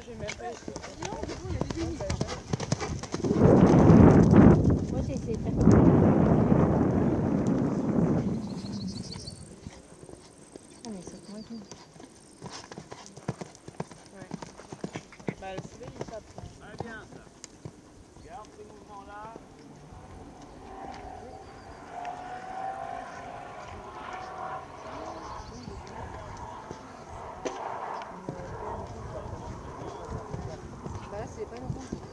j'ai même pas essayé. Non, mais bon, il y a des limites. Moi j'ai essayé de faire ah mais saute-moi tout. Ouais. Bah le soleil il tape. Très bien ça. Garde ce mouvement-là. Bah là, c'est pas longtemps.